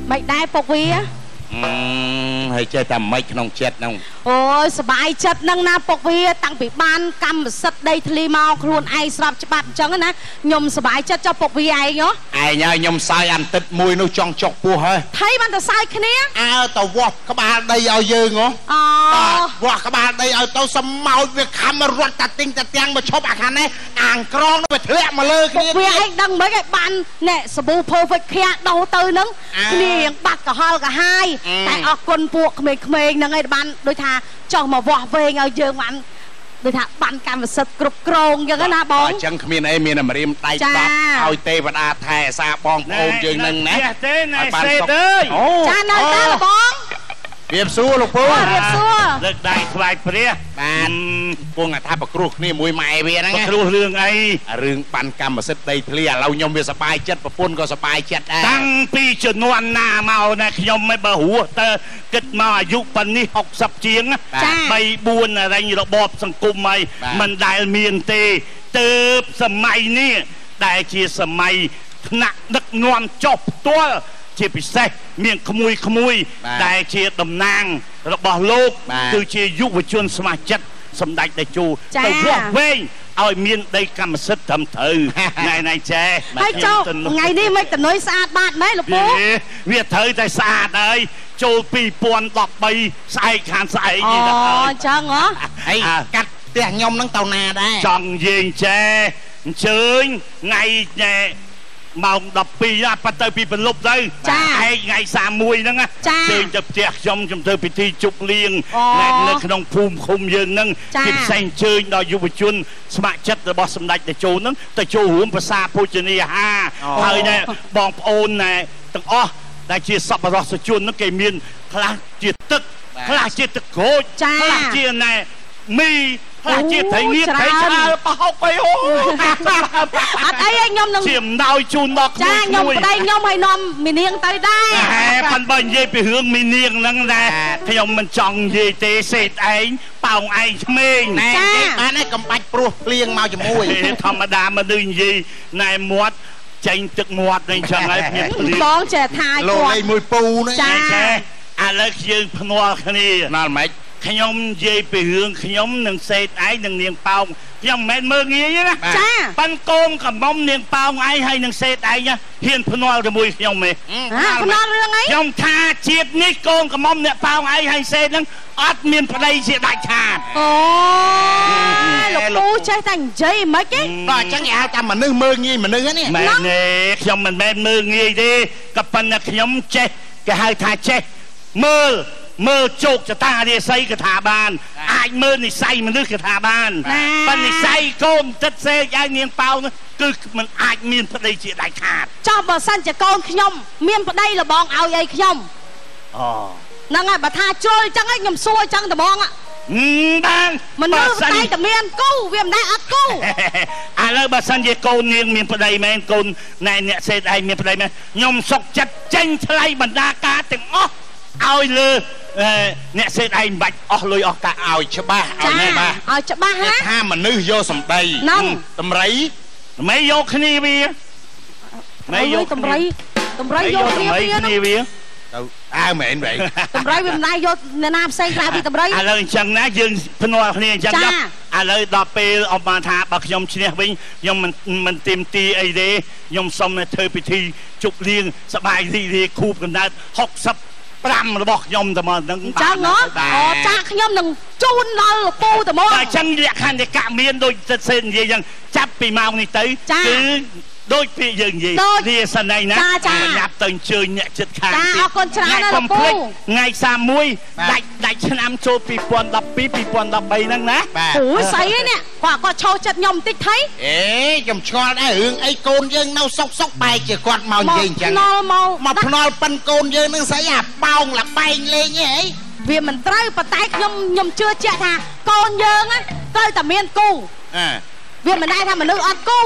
ไม่ได้ปกวีให้เจอแต่ไม่ขนมเจ็ดน้องโอ้ยสบายจัดนั่งนาปกวีตั้งปีบ้านกำสัตได้ทะเลมาครูนไอสลับจับจังนะยมสบายจัดเจ้าปกวีไอเนาะไอเนี่ยยมสายอันติดมวยนู่จองจกปูเฮ้ยไทยมันจะสายแค่นี้แต่วอกกบาได้เอาเยอะเหรอวอกกบาได้เอาเต้าสมเอาเวียคำมารวดตัดติงตัดยังมาชอบอาคารนี้อ่างกรองไปเถื่อมาเลยปกวีไอดังเหมือนไอ้บ้านเนี่ยสบู่เพอร์เฟคแค่ดาวตื่นนึงนี่ยังบักกับฮอลกับไฮแต่ออกคนพวกเมย์นั่งไอ้บ้านโดยทาจองมาว่าเวงเอาเยอะมันโดยถ้าบันการมาสกรุบกรองอย่างนั้นนะบองจังขมิ้นไอ้เมียนมาเรียมไต่ตับเอาเตะปดาแทซาบองโอมยืนหนึ่งนะไอ้บ้านเต้ยจ้าเนินตาละบองเรียบสู้ลูกปูเรียบสู้เลิกได้สบายเปรี้ยบ้านพวกท่าปกรุกนี่มวยใหม่เวียนะไงปกรุกเรื่องไอ้เรื่องปันกรรมมาเสร็จได้เทลียเรายมเวียสบายเจ็ดประปุ่นก็สบายเจ็ดตั้งปีจนวันหน้าเมานะยมไม่เบาหัวแต่เกิดมาอายุปันนี้60เจียงใบบุญอะไรระบบสังคมใหม่มันได้เมียนเตเติบสมัยนี้ได้เชียสมัยหนักนักนวลจบตัวเชียพิเศษเมียงขโมยได้เชียดำนางระบอบโลกคือเชียยุวชนสมาชิกสมเด็จได้จูแต่พวกเว้งเอาเมียนได้กรรมสิทธิ์ทำเธอในแจ้ให้เจ้าไงนี่ไม่แต่น้อยสะอาดบ้านไหมลูกปูเวียเธอใจสะอาดเลยโจปีปวนตอกใบใส่ขานใส่ยี่นะจังเหรอไอ้กัดเตียงยมนั่งเตานาได้จังยิงแจ้เชิญไงแน่มองดับปีนะปัตเตอร์ปีเป็นลบเลยไอ้ไงสามมวยนั่งนะเชิญจะแจกยมจำเธอพิธีจุกเลี้ยงในขนมภูมิคุมยืนนั่งกินแซงเชิญดอยยุวชนสมัครจัดระบอบสมเด็จแต่โจนั่งแต่โจหัวภาษาพูชนีฮะเฮ้ยเนี่ยบองโอนเนี่ยตั้งอ้อได้เชียร์สับปะรดสจุนนั่งเกมีนคลาเจียตึกคลาเจียตึกโคคลาเจียเนี่ยมีคลาเจียไทยเงียบไทยชาเปล่าไปโอ้ไอ้ยมนึงเจียมดาวจูนดอกจ้ายมได้ยมให้นมมีเนียงเตยได้พันบอลเย่ไปเฮืองมีเนียงนั่งแหละขยมมันจองเย่เตะเศษไอ้เป่าไอ้เมงจ้าอันนั้นกำปั้นปลุกเปลี่ยงมาจมูกธรรมดามาดึงเย่นายมวดใจตึกมวดในช่างไอ้เพียงบ้องเจทายโลไอ้มวยปูนี่จ้าอะไรยืนพนัวคณีนั่นไหมขยมเย่ไปเฮืองขยมหนึ่งเศษไอ้หนึ่งเนียงเป่าขยมแม่เมืองเงี้ยนะปันโกงกับมอมเนียงเป่าไอ้ให้หนึ่งเศษไอ้เนี่ยเฮียนพนัวจะมวยขยมไหมพนัวเรื่องไงขยมทาเจียบนี่โกงกับมอมเนี่ยเป่าไอ้ให้เศษนั้นอัดเมียนพลายเสียได้ขาดโอ้ลูกปูใช้แต่งใจไหมกิ๊กก็จังยาวจำมันนึกเมืองงี้มันนึกนี่แม่เนี่ยขยมมันแม่เมืองงี้ดิกับปันขยมเจ๊ก็ให้ทาเจ๊เมื่อโจกจะตาเดียใส่กระถาบานไอ้เมื่อนี่ใส่มันนึกกระถาบานปันนี่ใส่โกมจัดเซยไอ้เมียนเปล่านะคือมันไอ้เมียนพลายเสียได้ขาดเจ้าบ่สั้นจะโกงขยมเมียนพลายละบองเอาไอ้ขยมนั่งไงบัตรช่วยจังไอ้ยมซวยจังแต่บองอ่ะบ้างมันนึกได้แต่เมียนกู้เวียมได้อัดกู้อะไรบัตรสัญญาโกนเนียงเมียนพลายแมนโกนในเนี่ยเศษไอ้เมียนพลายแมนยมศกจัดเจงทลายบรรดาการถึงอ๋อเอาเลยเนี่ยเศษไอ้บัดอ๋อเลยอ๋อกะเอาใช่ป่ะเอาแน่ป่ะเอาใช่ป่ะฮะถ้ามันนึกโยสมใจนั่งตำไรไม่โยคณีวีไม่โยตำไรโยคณีวีเหม็นvậy ตำไรเป็นนายโยในน้ำเส้นกลายเป็นตำไรอะไรจังนะยืนพนวคณีจังนะอะไรดอกเปย์ออกมาทาบักยมเชียวิ่งยมมันเต็มตีไอเดยยมสมเธอไปทีจุกเลี้ยงสบายดีคูบกันได้60 ปรำระบอกยมแต่มาดังจังเนาะจ้าขยมหนึ่งจูนนอนปูแต่มอจังเรียกขันเด็กกะเมียนโดยเส้นยังจับปีเมานี่เตยคือโดยพี่ยังยี่เรียสนัยนะยับตึงเชยเนี่ยจัดขาดคนชนะนะลูกปูไงสามมวยได้ชนะโชว์ปีปอนดับปีปอนดับใบนั่งนะโอ้ยใส่เนี่ยกว่าก็โชว์จัดยมติ๊กไทยจำชอได้หึงไอ้โกนยังเน่าซอกไปเกี่ยวกับเมายิงจังมาพนอลปันโกนยังนึงใส่หยาบเบาหลับไปเลยเนี่ยเวียมันเต้าปะไตยมเชื่อเจ้าท่าโกนยังอ่ะเต้าแต่เมียนกูเวียมันได้ทำมันนึกอัดกู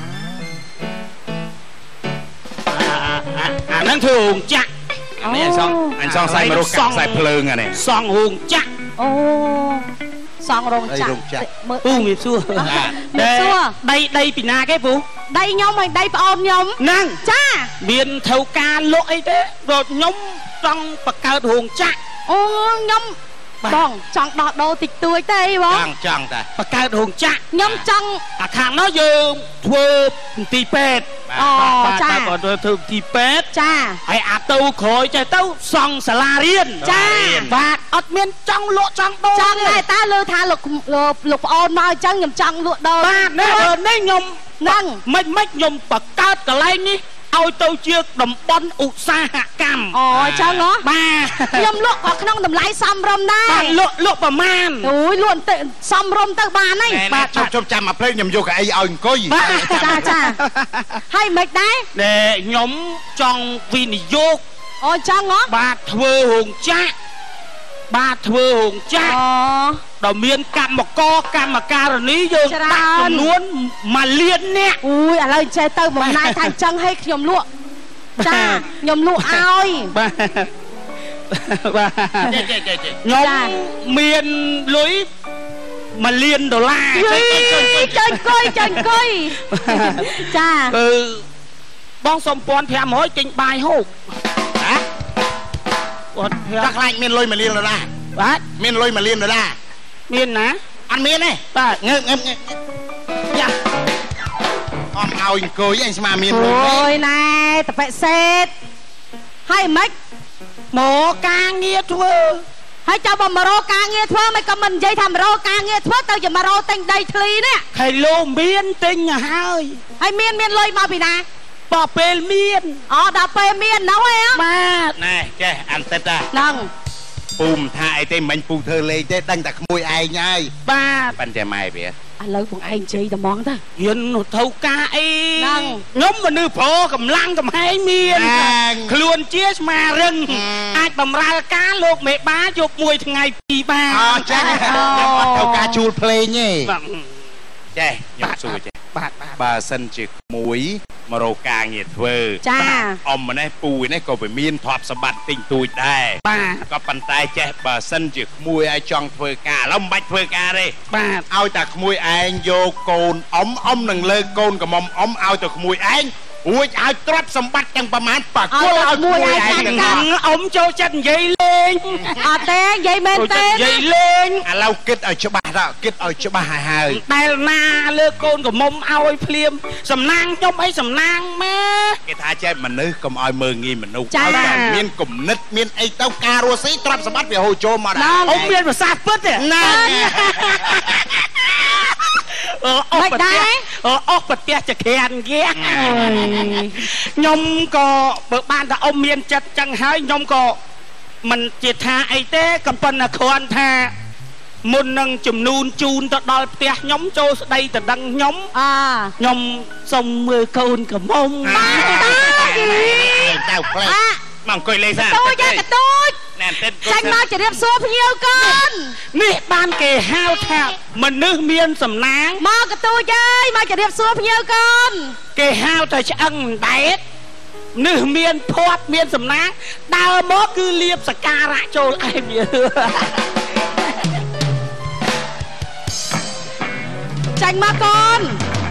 นั่นถือหงจักนี่อันซองใส่มาลูกใส่เพลิงอ่ะเนี่ยซองหงจักโอ้ซองรงจักปูมีซัวมีซัวได้ปีนาแกปูได้ยมไหมได้ปอนยมนั่งจ้าមានធ្វើការលក់អីទេរត់ខ្ញុំចង់បង្កើតរោងចក្រអូខ្ញុំបងចង់ដោះដូរតិចតួចទេអីបងចង់តែបង្កើតរោងចក្រខ្ញុំចង់អាខាងនោះយើងធ្វើមន្ទីរពេទ្យអូចាបើធ្វើមន្ទីរពេទ្យចាហើយអាទៅក្រោយចេះទៅសង់សាលារៀនចាបាទអត់មានចង់លក់ចង់ដូរចង់តែតាលើថាលោកប្អូនមកអញ្ចឹងខ្ញុំចង់លក់ដូរបាទនេះខ្ញុំហ្នឹងមិនខ្ញុំបង្កើតកន្លែងនេះឲ្យទៅជាតំបន់ឧស្សាហកម្មអូអញ្ចឹងហ៎បាទខ្ញុំលក់ក៏ក្នុងតម្លៃសមរម្យដែរបាទលក់ប្រមាណអូយលក់ទៅសមរម្យទៅបានហើយបាទជប់ចាំមកភ្លេចខ្ញុំយកកៅអីឲ្យអង្គុយបាទចាហើយមិនដែរខ្ញុំចង់វិនិយោគអូអញ្ចឹងហ៎បាទធ្វើរោងចក្របាទធ្វើរោងចក្រដល់មានកម្មការនីយើងដាក់ចំនួន1លាននាក់អូយឥឡូវចេះទៅបំណាយថាអញ្ចឹងឲ្យខ្ញុំលក់ចាខ្ញុំលក់ឲ្យបាទខ្ញុំមានលុយ1លានដុល្លារចាញ់អង្គុយចាបងសុំ1500ទិញបាយហូបចាខ្លាចមានលុយ1លានដុល្លារបាទមានលុយ1លានដុល្លារមានណាអត់មានទេបាទងើបយ៉ាអមឲ្យអង្គុយអញស្មាមានលុយអូយណែតបិសេតហើយមិនមកការងារធ្វើហើយចាំបើមករកការងារធ្វើមិនក៏មិននិយាយថាមករកការងារធ្វើទៅជាមករកទិញដីធ្លីនេះហើយលោកមានទិញហើយមានលុយមកពីណាដល់ពេលមានដល់ពេលមានហ្នឹងហ៎បាទណែចេះអានតិតហ្នឹងពូមថាអីទេមិនពូធ្វើលេងទេដឹងតែក្មួយឯងហើយបាទប៉ុន្តែម៉ែវាឥឡូវបងឯងជ័យតែហ្មងទៅហ៊ានទៅការអីហ្នឹងខ្ញុំមនុស្សប្រុសកម្លាំងកំហែងមានខ្លួនជាស្មារឹងអាចបំរើការលោកមេបាយកមួយថ្ងៃ2បានចាទៅការជួលភ្លេងទេចេះខ្ញុំសួរចេះបាទបើសិនជាក្មួយមករកការងារធ្វើចាអ៊ំម្នេះពូនេះក៏វាមានទ្រព្យសម្បត្តិទិញទួចដែរបាទក៏ប៉ុន្តែចេះបើសិនជាក្មួយឲ្យចង់ធ្វើការឥឡូវមិនបាច់ធ្វើការទេបាទឲ្យតែក្មួយឯងយកកូនអ៊ំនឹងលើកូនកំមុំអ៊ំឲ្យទៅក្មួយឯងរួចឲ្យទ្រព្យសម្បត្តិទាំងប្រមាណបាក់គល់ឲ្យមួយឯងអ៊ំចូលចិត្តនិយាយលេងអត់ទេនិយាយមែនទេនិយាយលេងឥឡូវគិតឲ្យច្បាស់ដល់គិតឲ្យច្បាស់ហើយដែលណាលើកូនកំមុំឲ្យភ្លាមសំណាងខ្ញុំអីសំណាងម៉ែគេថាចេះមនុស្សកុំឲ្យមើងងាយមនុស្សឲ្យតែមានគំនិតមានអីទៅការរស់ស៊ីទ្រព្យសម្បត្តិវាហូរចូលមកដែរអ៊ំមានប្រសាទពិតទេណាអស់ប្រទេសចក្រានគេខ្ញុំក៏បើបានតែអ៊ំមានចិត្តចឹងហើយខ្ញុំក៏មិនជាថាអីទេក៏ប៉ុន្តែគ្រាន់ថាមុននឹងជំនូនជូនទៅដល់ផ្ទះខ្ញុំចូលស្ដីទៅដឹងខ្ញុំខ្ញុំសុំមើលកូនកំមុំបាទទៅផ្លែមកអង្គុយលេងសាទូចណែតិចចាញ់មកជម្រាបសួរភ្ញៀវកូននេះបានគេហៅថាមនុស្សមានសំណាងមកកទូចអើយមកជម្រាបសួរភ្ញៀវកូនគេហៅថាឆ្អឹងដែតមនុស្សមានភ័ព្វមានសំណាងដើរមកគឺលៀបសការៈចូលឯងចាញ់មកកូន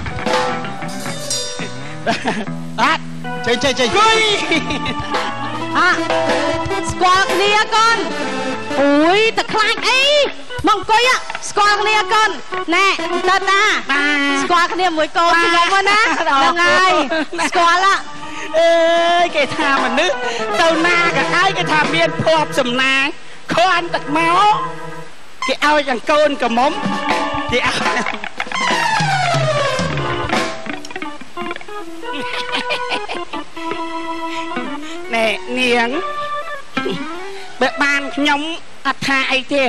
អត់ចេញគួយស្គាល់គ្នាកូនអូយតែខ្លាចអីមកអង្គុយស្គាល់គ្នាកូនណែតើតាស្គាល់គ្នាមួយកូនខ្ញុំមកណាហ្នឹងហើយស្គាល់អើយគេថាមនុស្សទៅណាក៏ហើយគេថាមានភ័ព្វសំណាងគ្រាន់តែមកគេឲ្យយ៉ាងកូនកំមុំគេឲ្យណែនាងបើបានខ្ញុំអត់ថាអីទេ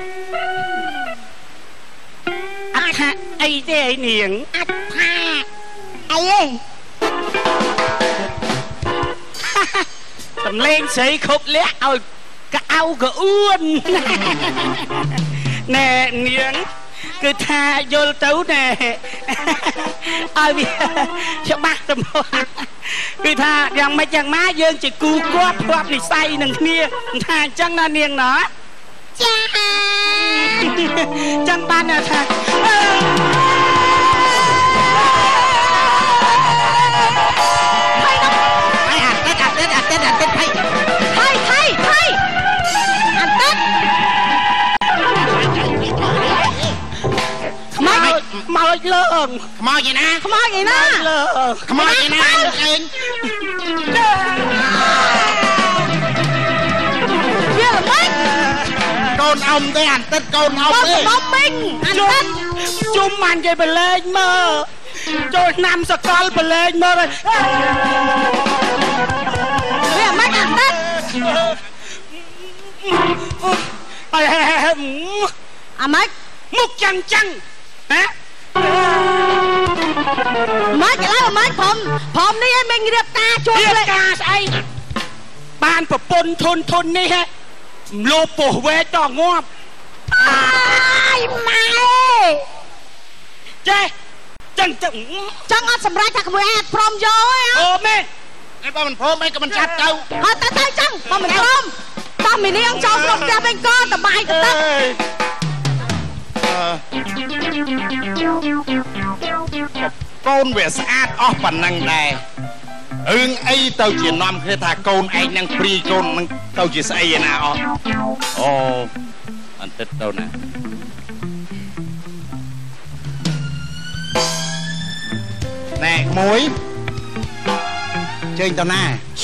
អត់ថាអីទេនាងអត់ថាអីទេសំលេងស្រីគ្រប់លះឲ្យកៅអៅកអួនណែនាងគឺថាយល់ទៅណែឲ្យវាច្បាស់ទៅគឺថាយ៉ាងម៉េចយ៉ាងម៉ាយើងជាគូគាត់ធ្លាប់និស័យនឹងគ្នាថាអញ្ចឹងណានាងណោះចាចាំបានថា lường ខ្មោចឯណាខ្មោចឯណាខ្មោចឯណាឯងវាល្មិចកូនអ៊ំទេអាទិតកូនអ៊ំកូនទេកំមីងអាទិតជុំបានគេបលែងមើលចូលឆ្នាំសកលបលែងមើលវាមិនអាទិតអាម៉េចមុខចាំងចាំងហ៎ម៉េចឥឡូវម៉េចព្រមនេះឯងមិញរៀបការជួបរៀបលេការស្អីបានប្រពន្ធធននេះហ៎លោពោះវែកដល់ងាប់អាយម៉ែចេះចឹងចង់អត់សម្រេចថាក្មួយឯងអត់ព្រមយកទេអូមែនឯបើមិនព្រមឯងក៏មិនចាប់ទៅអត់ទៅចឹងបើមិនព្រមតោះមីនាងចូលក្នុងផ្ទះវិញក៏តបាយទៅទឹកកូនវាស្អាតអស់ប៉ុណ្ណឹងដែររឿងអីទៅជានាំគ្នាថាកូនឯងនឹងព្រីកូននឹងទៅជាស្អីឯណាអស់អូអន្តិតទៅណាណែក្មួយចេញទៅណា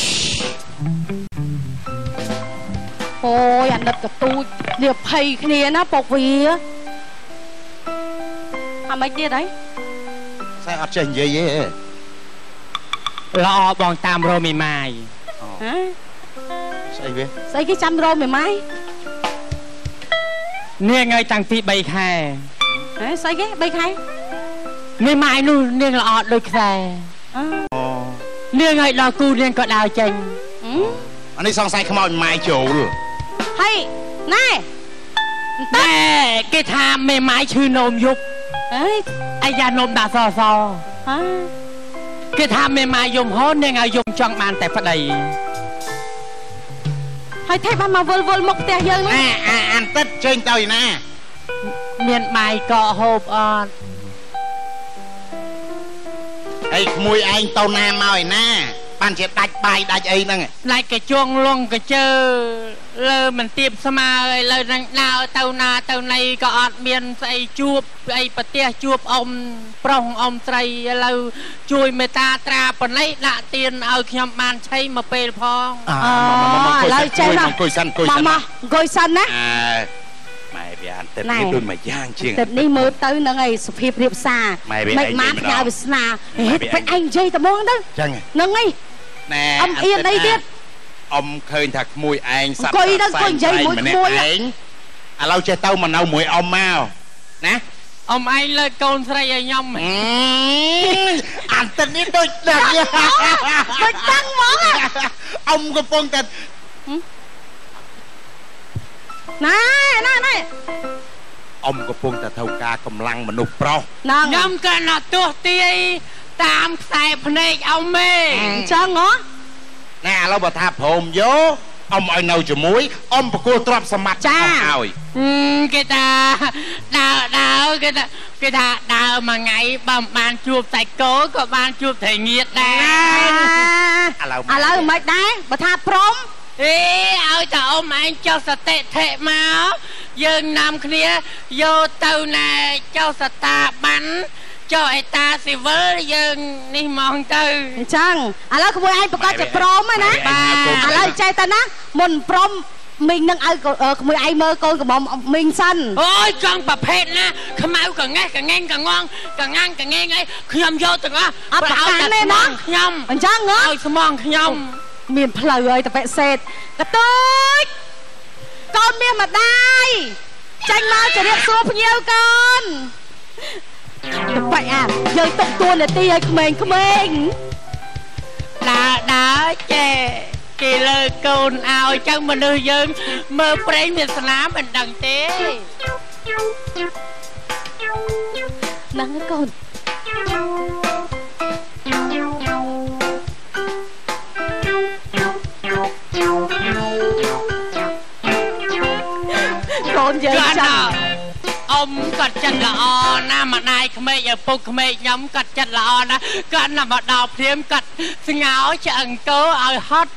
អូយអាណិតកទូចនេះភ័យគ្នាណាពុកវាអាម៉េចទៀតហីស្អីអត់ចេះនិយាយទេល្អបងតាមរមីម៉ាយហ៎ស្អីវាស្អីគេចាំរោមម៉ែនាងឲ្យតាំងពី3ខែហ៎ស្អីគេ3ខែមីម៉ាយនោះនាងល្អដូចខ្សែអូនាងឲ្យដល់គូនាងក៏ដើរចេញអានេះសង្ស័យខ្មោចម៉ែចូលហើយណែតែគេថាមីម៉ាយឈឺនោមយប់អើយអាយ៉ានោមដាក់សសហ៎គេថាមីម៉ាយយំហូននាងឲ្យយំចង់បានតែប្តីហើយថៃបានមកវល់មកផ្ទះយើងហ្នឹងអានទឹកចេញទៅឯណាមានបាយកកហូបអត់អីក្មួយឯងទៅណាមកឯណាបានជាដាច់បាយដាច់អីហ្នឹងឡាច់កជងលងកជើលើមិនទៀបស្មើឥឡូវនឹងដើរទៅណាទៅណីក៏អត់មានស្អីជួបអីប្រទេសជួបអ៊ំប្រុសអ៊ំស្រីឥឡូវជួយមេត្តាត្រាប៉ុណ្ណេះដាក់ទៀនឲ្យខ្ញុំបានឆៃមកពេលផងឥឡូវចេះណាអង្គុយសិនអង្គុយមកសិនមកអង្គុយសិនណាម៉ែវាអានទឹកនេះដូចមួយយ៉ាងជាងទឹកនេះមើលទៅហ្នឹងឯងសុភាពរៀបសារម៉ែវាឯងមិនមកផ្ញើវាសនាពេញឯងនិយាយតែហ្មងទៅចឹងហ្នឹងឯងណែអ៊ំអៀនអីទៀតអ៊ំឃើញថាក្មួយឯងសត្វអង្គុយទៅអង្គុយនិយាយមួយក្មួយឯងឥឡូវចេះទៅមកនៅមួយអ៊ំមកណាអ៊ំឯងលើកកូនស្រីឲ្យខ្ញុំអានទឹកនេះដូចដឹងដូចដឹងហ្មងអ៊ំកំពុងតែណែណែណែអ៊ំកំពុងតែធ្វើការកម្លាំងមនុស្សប្រុសហ្នឹងខ្ញុំក៏ណទោះទាយតាមខ្សែភ្នែកអ៊ំមេអញ្ចឹងហ៎ណែឥឡូវបើថាព្រមយកអ៊ំឲ្យនៅជាមួយអ៊ំប្រគល់ទ្រព្យសម្បត្តិឲ្យគេថាដើរគេថាដើរមួយថ្ងៃបើមិនបានជួបតែគោក៏បានជួបតែញាតិដែរឥឡូវឥឡូវមិនដែរបើថាព្រមអេឲ្យតែអ៊ំឯងចុះសតិធិមកយើងនាំគ្នាយកទៅណែចុះសតាបានចុះអេតាស៊ីវិលយើងនេះហ្មងទៅអញ្ចឹងឥឡូវក្មួយឯងប្រកាសជាព្រមហើយណាឥឡូវចេះទៅណាមុនព្រមមីងនឹងឲ្យក្មួយឯងមើលកូនកំមុំមីងសិនអូយចង់ប្រភេទណាខ្មៅកងេះកងែងកងងកងាំងកងែងអីខ្ញុំយកទាំងអស់អត់ប្រកាន់ទេណាខ្ញុំអញ្ចឹងហ៎ឲ្យស្មងខ្ញុំមានផ្លូវហើយតពេសេតកទូចកូនមានម្ដាយចាញ់មកជម្រាបសួរភ្ញៀវកូនតពេអាយើងຕົកតួនាទីឲ្យក្មេងដើរចេះគេលើកូនឲ្យចឹងមនុស្សយើងមើលប្រេងវាសនាមិនដឹងទេហ្នឹងហើយកូន កូនយើងចាំអ៊ំគាត់ចិត្តល្អណាស់ម្ដាយក្មេកឪពុកក្មេកខ្ញុំគាត់ចិត្តល្អណាស់គាត់ណាស់មកដល់ព្រាមគាត់ស្ងោឆ្អឹងគោឲ្យហត់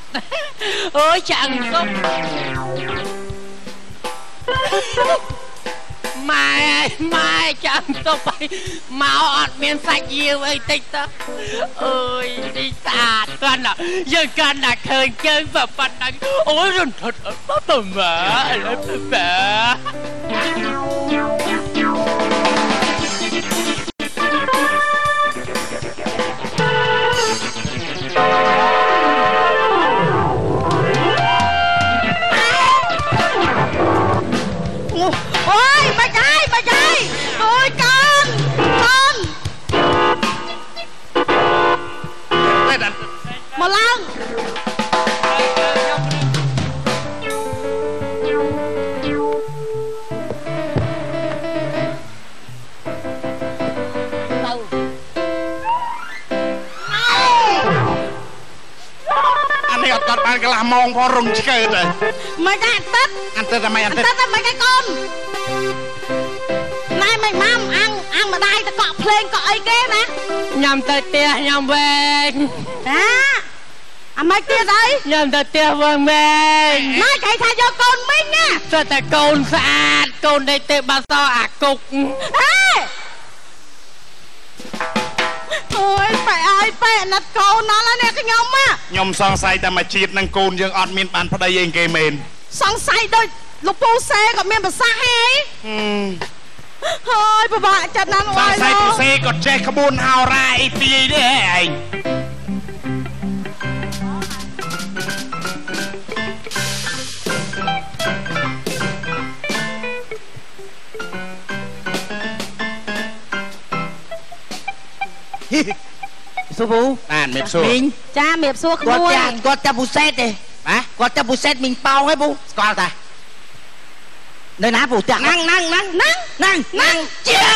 អូយឆ្អឹងសុំម៉ែចាំទៅไปមកអត់មានសាច់យាវអីតិចទៅអើយនេះស្អាតកាន់យើងកាន់តែឃើញជើងប៉ុណ្ណឹងអូយរន្ធត់ទៅម៉ែអូយបាច់ហើយអូយកូនមកឡើងគាត់បានកន្លះម៉ោងផងរងឆ្កើទៅមិនដែរអន្តិតតែមិនគេកូនណែមិនម៉ាំអាំងម្ដាយទៅកក់ភ្លេងកក់អីគេណាញ៉ាំទៅផ្ទះញ៉ាំវែងអាម៉េចទៀតអីញ៉ាំទៅផ្ទះវែងណែគេថាយកកូនមីងណាទៅតែកូនស្អាតកូនដេកទេបាសោអាគុកអូយប៉ែអើយប៉ែណាត់កូនណាស់នេះខ្ញុំសង្ស័យតែមកជាតិនឹងកូនយើងអត់មានបានប្តីអីគេមែនសង្ស័យដូចលោកពូសេក៏មានប្រសាសន៍ហីហើយពិបាកចិត្តណាស់សង្ស័យពូសេក៏ចេះក្បួនហោរាអីពីដែរឯងស៊ូប៊ូបានមេបស៊ូមីងចាមេបស៊ូក្មួយគាត់តែពូសេតទេគាត់តែពូសេតមីងប៉ោងហ៎ពូស្គាល់តានៅណាពូតាំងជា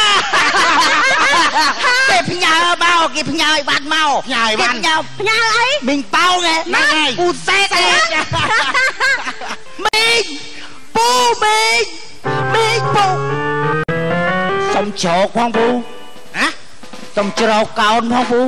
គេផ្ញើមកគេផ្ញើឲ្យបាត់មកផ្ញើឲ្យបានផ្ញើអីមីងប៉ោងហ្នឹងហើយពូសេតទេមីងពូសុំជ្រោកផងពូសុំជ្រោកកោនផងពូ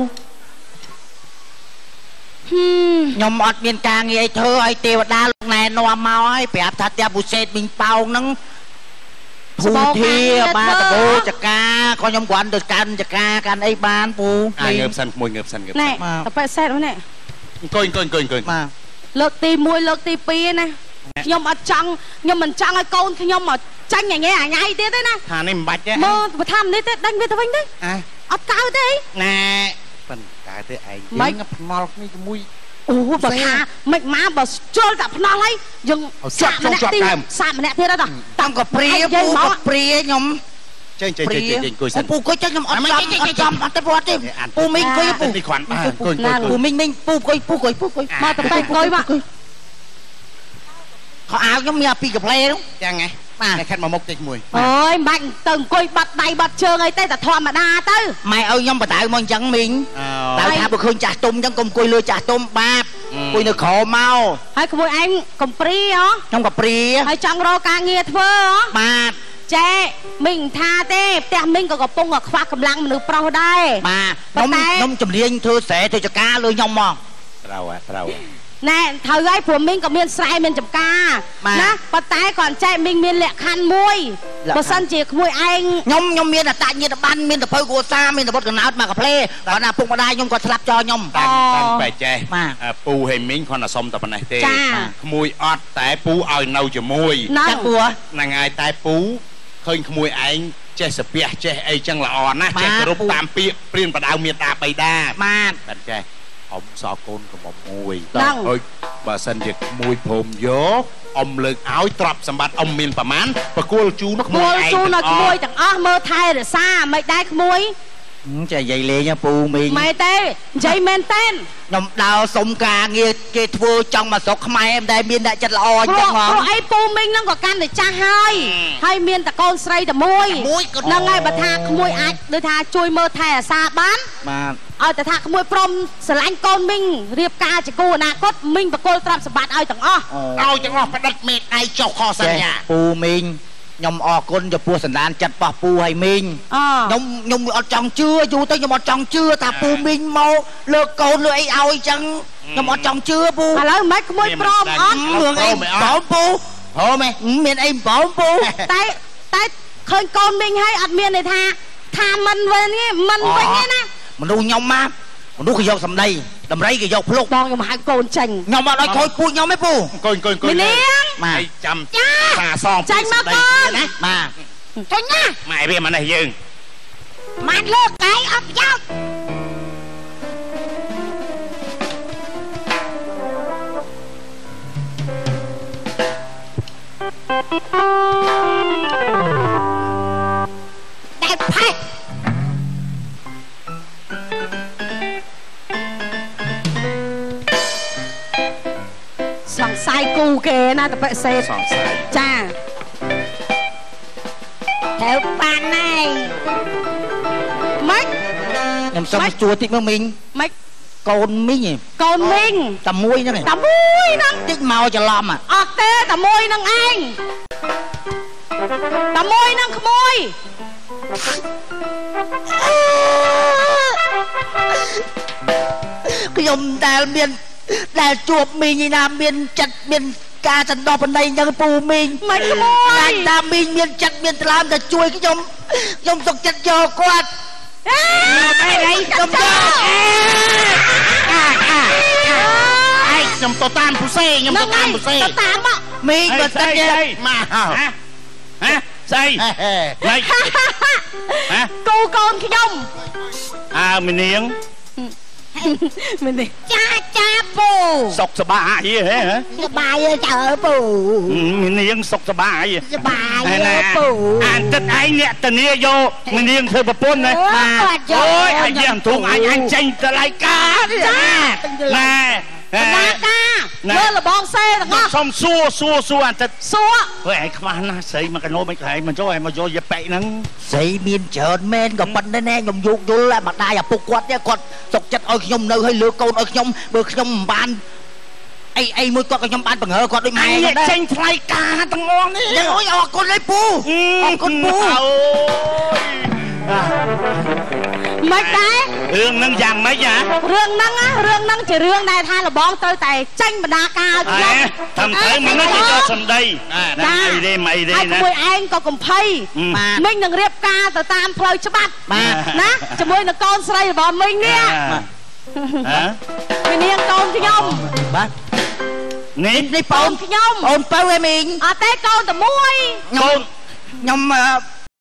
ខ្ញុំអត់មានការងារអីធ្វើឲ្យទេវតាលោកណែនាំមកហើយប្រាប់ថាផ្ទះពូសេតមីងប៉ោងហ្នឹងភូធាបាតបូចកាក៏ខ្ញុំគ្រាន់ទៅកាន់ចកាកាន់អីបានពូងើបសិនក្មួយងើបសិនណែតប៉ែសេតអូននេះអង្គុយបាទលើកទី1លើកទី2ណាខ្ញុំអត់ចង់ខ្ញុំមិនចង់ឲ្យកូនខ្ញុំមកចាញ់ញ៉ៃទៀតទេណាថានេះមិនបាច់ទេមកបើថានេះទេដាច់វាទៅវិញទេអត់កៅទេណែប៉ុន្តែទេឯងយើងផ្នល់គ្នាជាមួយអូបើថាមិនមកបើជល់តែផ្នល់ហើយយើងសាក់ម្នាក់ទៀតតាំងក៏ព្រាពូក៏ព្រាខ្ញុំចេញអង្គុយសិនពូអង្គុយចេញខ្ញុំអត់ចំអត់ទេពូអត់ទេពូមីងអង្គុយពូនេះគ្រាន់បានអង្គុយពូមីងពូអង្គុយមកទៅតែអង្គុយមកខោអាវខ្ញុំមានពីកាផ្លេនោះយ៉ាងហ៎តែខិតមកមុខតិចមួយអូយមិនបាច់ទៅអង្គុយបាត់ដៃបាត់ជើងអីទេតែធម្មតាទៅម៉ែឲ្យខ្ញុំបដៅមកអញ្ចឹងមីងដៅថាបើឃើញចាស់ទុំអញ្ចឹងកុំអង្គុយលើចាស់ទុំបាបអង្គុយនៅក្រោមមកហើយក្មួយឯងកំព្រីហ៎ខ្ញុំកំព្រីហើយចង់រកការងារធ្វើហ៎បាទចេមីងថាទេផ្ទះមីងក៏កំពុងខ្វះកម្លាំងមនុស្សប្រុសដែរបាទខ្ញុំជំនាញធ្វើស្រែធ្វើចការលើខ្ញុំមកត្រូវណែត្រូវហើយព្រោះមីងក៏មានស្រែមានចំការណាប៉ុន្តែគាត់ចែកមីងមានលក្ខខណ្ឌមួយបើសិនជាក្មួយឯងខ្ញុំមានអត្តញ្ញាណប័ណ្ណមានតភៅគ្រួសារមានតវត្តកណោតមកកាផ្លេគាត់ណាពុកម្ដាយខ្ញុំគាត់ស្លាប់ចោលខ្ញុំតាំងបែចេះពូហើយមីងគាត់តែសុំតែប៉ុណ្ណេះទេក្មួយអត់តែពូឲ្យនៅជាមួយហ្នឹងហើយតែពូឃើញក្មួយឯងចេះសាពះចេះអីចឹងល្អណាស់ចេះគោរពតាមពាក្យព្រានបដៅមេតាបៃតាបាទតែចេះអ៊ំសកូនកំមុំមួយហើយបើសិនជាក្មួយព្រមយកអ៊ំលើកឲ្យទ្រព្យសម្បត្តិអ៊ំមានប្រមាណប្រគល់ជូនក្មួយឯងជូនឲ្យក្មួយទាំងអស់មើលថែរក្សាមិនដែរក្មួយចានិយាយលេងពូមីងមិនទេនិយាយមែនតែនខ្ញុំដើរសុំការងារគេធ្វើចង់មកស្រុកខ្មែរមិនដែលមានអ្នកចិត្តល្អអញ្ចឹងហ្មងព្រោះអីពូមីងហ្នឹងក៏កាន់តែចាស់ហើយមានតែកូនស្រីតែមួយហ្នឹងហើយបើថាក្មួយអាចដូចថាជួយមើលថែអាសាបានឲ្យតែថាក្មួយព្រមស្រឡាញ់កូនមីងរៀបការជាគូអនាគតមីងបកគលទ្រព្យសម្បត្តិឲ្យទាំងអស់ឲ្យទាំងអស់ប្រឌិតមេដៃចុះខសញ្ញាពូមីងខ្ញុំអរគុណចំពោះសន្តានចិត្តរបស់ពូហើយមីងខ្ញុំអត់ចង់ជឿយូរទៅខ្ញុំអត់ចង់ជឿថាពូមីងមកលើកកូនលើអីឲ្យអញ្ចឹងខ្ញុំអត់ចង់ជឿពូឥឡូវមិនក្មួយព្រមអត់រឿងអីបងពូហ៎មែនមានអីបងពូតែឃើញកូនមីងហើយអត់មានន័យថាមិនវិញទេមិនវិញទេណាមនុស្សខ្ញុំមកមនុស្សគេយកសម្ដីដំរីគេយកភ្លុកបងខ្ញុំហៅកូនចេញខ្ញុំអត់ឲ្យខូចពូជខ្ញុំទេពូកូនមីនាងម៉ែចាំសាសងចេញមកកូនណាបាទចេញណាម៉ែវាមកនេះយើងម៉ាត់លើកកែអត់យកតែផេះសង្ស័យគូគេណាតបិសេសង្ស័យចាទៅបានហើយម៉េចខ្ញុំសុំជួតិចមើលមីងម៉េចកូនមីងកូនមីងតែមួយហ្នឹងតិចមកច្រឡំអត់ទេតែមួយហ្នឹងឯងតែមួយហ្នឹងក្មួយខ្ញុំដែលជួបមីងឯណាមានចិត្តមានការចន្ទោបណ្ដៃអញ្ចឹងពូមីងមិនក្មួយតែមីងមានចិត្តមានថ្លើមតែជួយខ្ញុំសុខចិត្តយកគាត់អីខ្ញុំយកខ្ញុំទៅតាមពូសេខ្ញុំទៅតាមពូសេទៅតាមមកមីងបើទឹកមកហ៎ស្អីឡៃគូកូនខ្ញុំមីនាងមិនទេចាពូសុខសប្បាយហ៎សប្បាយចើពូមីនាងសុខសប្បាយសប្បាយពូអានទឹកឯងអ្នកធានាយកមីនាងធ្វើប្រពន្ធណាអូយអាយធំអញចេញតឡៃកាចាណែណាកាលើលបងសេទាំងអស់សុំសួរអាទិត្យសួរអើឯងខ្វះណាស់ស្រីមកកណោមិនខ្លែងមកចូលឯងមកយកយប៉ែកហ្នឹងស្រីមានច្រើនមែនក៏ប៉ុន្តែណែខ្ញុំយោគយល់ម្ដាយឪពុកគាត់គាត់សុកចិត្តឲ្យខ្ញុំនៅឲ្យលើកូនឲ្យខ្ញុំបើខ្ញុំមិនបានអីមួយគាត់ក៏ខ្ញុំបានបង្ហើគាត់ដូចម៉ែដែរចេញថ្លៃការទាំងអស់នេះអូយអរគុណឯពូអរគុណពូអូយមិនដែររឿងហ្នឹងយ៉ាងម៉េចហ៎រឿងហ្នឹងជារឿងដែលថាលបងត្រូវតែចេញបណ្ដាការឲ្យខ្ញុំតាមត្រូវមិនទៅយកសម្ដីអីទេមិនអីទេណាមួយឯងក៏កំភៃមិញនឹងរៀបការទៅតាមផ្លូវច្បាប់ណាជាមួយនឹងកូនស្រីរបស់មិញនេះមីនាងកូនខ្ញុំបាទនេះកូនខ្ញុំអូនបើឯមីងអត់ទេកូនតែមួយកូនខ្ញុំ